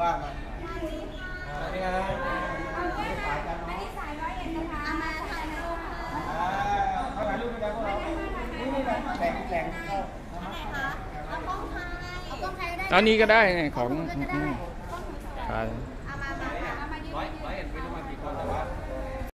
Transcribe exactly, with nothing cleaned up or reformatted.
ว่ามาอันนี้นะอันนี้สายร้อยเอ็ดนะคะเอามาถ่ายรูปค่ะเขาถ่ายรูปด้วยกันพวกเรานี่นี่นะแสงแสงเข้าเอากล้องถ่ายเอากล้องถ่ายได้ตอนนี้ก็ได้ของถ่าย